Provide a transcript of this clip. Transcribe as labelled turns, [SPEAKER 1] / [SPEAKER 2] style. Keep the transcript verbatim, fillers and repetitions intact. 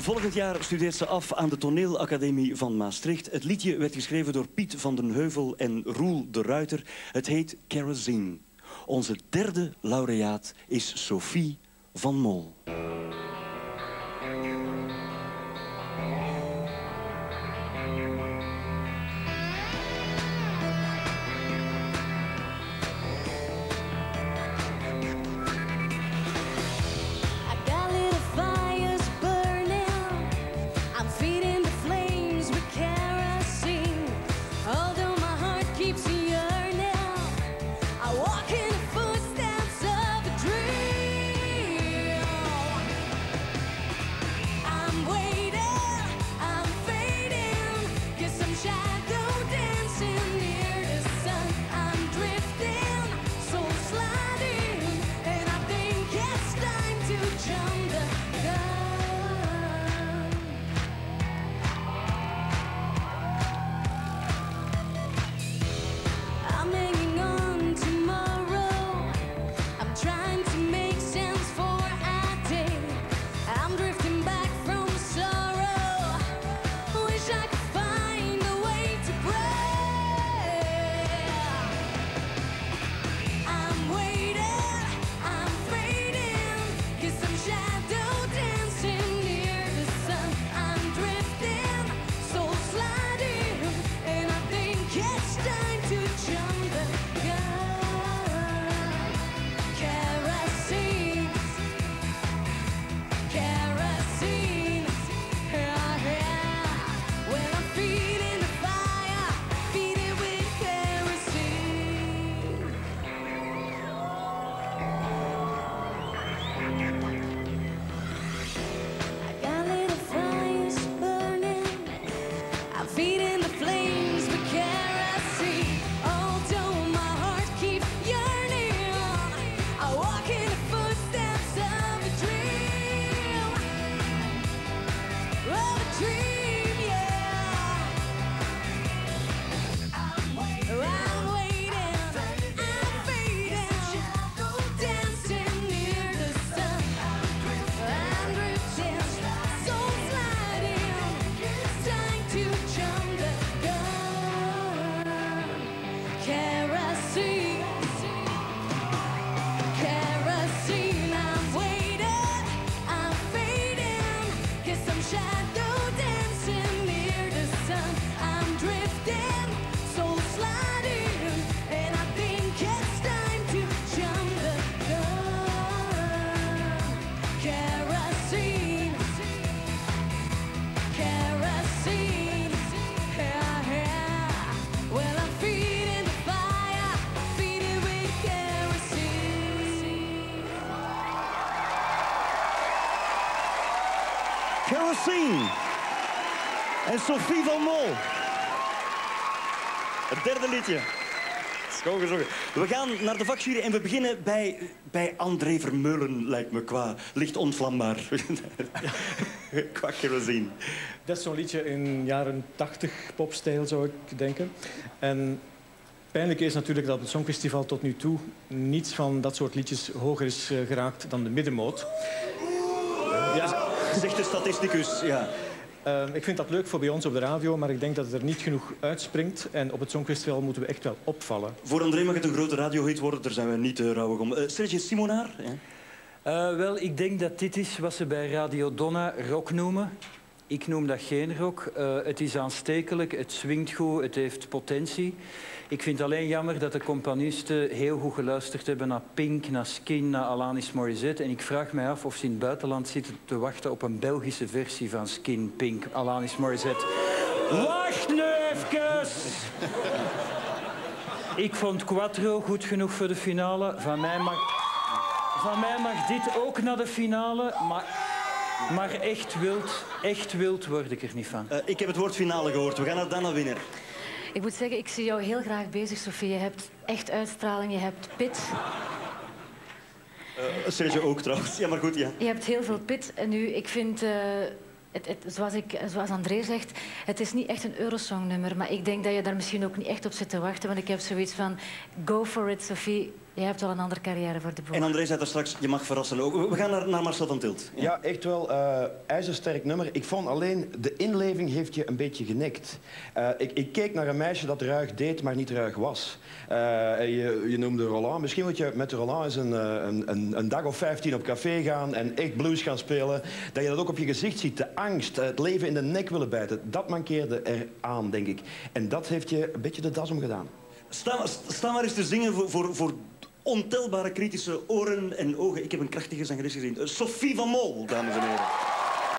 [SPEAKER 1] Volgend jaar studeert ze af aan de Toneelacademie van Maastricht. Het liedje werd geschreven door Piet van den Heuvel en Roel de Ruiter. Het heet Kerosene. Onze derde laureaat is Sophie van Mol. Kerosene. En Sophie van Mol. Het derde liedje. Schoon gezongen. We gaan naar de vakjury en we beginnen bij, bij André Vermeulen, lijkt me, qua licht onvlambaar. Qua Kerosene.
[SPEAKER 2] Dat is zo'n liedje in jaren tachtig popstijl, zou ik denken. En pijnlijk is natuurlijk dat het Songfestival tot nu toe niets van dat soort liedjes hoger is geraakt dan de middenmoot.
[SPEAKER 1] Ja, zegt de statisticus, ja.
[SPEAKER 2] Uh, ik vind dat leuk voor bij ons op de radio, maar ik denk dat het er niet genoeg uitspringt. En op het Songfestival moeten we echt wel opvallen.
[SPEAKER 1] Voor André mag het een grote radiohit worden, daar zijn we niet uh, rouwig om. Uh, Serge Simonaar? Ja.
[SPEAKER 3] Uh, wel, ik denk dat dit is wat ze bij Radio Donna rock noemen. Ik noem dat geen rock. Uh, het is aanstekelijk, het swingt goed, het heeft potentie. Ik vind alleen jammer dat de componisten heel goed geluisterd hebben naar Pink, naar Skin, naar Alanis Morissette. En ik vraag mij af of ze in het buitenland zitten te wachten op een Belgische versie van Skin, Pink, Alanis Morissette. Wacht nu even! Ik vond Quattro goed genoeg voor de finale. Van mij mag, van mij mag dit ook naar de finale, maar... Maar echt wild, echt wild word ik er niet van.
[SPEAKER 1] Uh, ik heb het woord finale gehoord. We gaan naar Dana Winner.
[SPEAKER 4] Ik moet zeggen, ik zie jou heel graag bezig, Sophie. Je hebt echt uitstraling, je hebt pit.
[SPEAKER 1] Uh, Serge ook trouwens. Ja, maar goed, ja.
[SPEAKER 4] Je hebt heel veel pit. En nu, ik vind... Uh, Het, het, zoals, ik, zoals André zegt, het is niet echt een Eurosong-nummer. Maar ik denk dat je daar misschien ook niet echt op zit te wachten. Want ik heb zoiets van, go for it, Sophie. Jij hebt wel een andere carrière voor de boeg.
[SPEAKER 1] En André zei daar straks, je mag verrassen ook. We gaan naar, naar Marcel van Tilt.
[SPEAKER 5] Ja, ja echt wel. Uh, ijzersterk nummer. Ik vond alleen, de inleving heeft je een beetje genikt. Uh, ik, ik keek naar een meisje dat ruig deed, maar niet ruig was. Uh, je, je noemde Roland. Misschien moet je met Roland eens een, een, een, een dag of vijftien op café gaan en echt blues gaan spelen. Dat je dat ook op je gezicht ziet. De angst, het leven in de nek willen bijten. Dat mankeerde eraan, denk ik. En dat heeft je een beetje de das omgedaan.
[SPEAKER 1] Sta, sta maar eens te zingen voor, voor, voor ontelbare kritische oren en ogen. Ik heb een krachtige zangeres gezien. Sophie van Mol, dames en heren.